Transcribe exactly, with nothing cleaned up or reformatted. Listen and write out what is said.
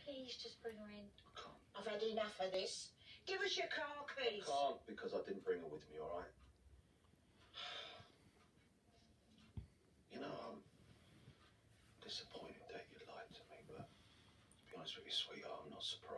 please just bring her in? I can't. I've had enough of this. Give us your car keys. I can't because I didn't bring her with me, all right? You know, I'm disappointed that you lied to me, but to be honest with you, sweetheart, I'm not surprised.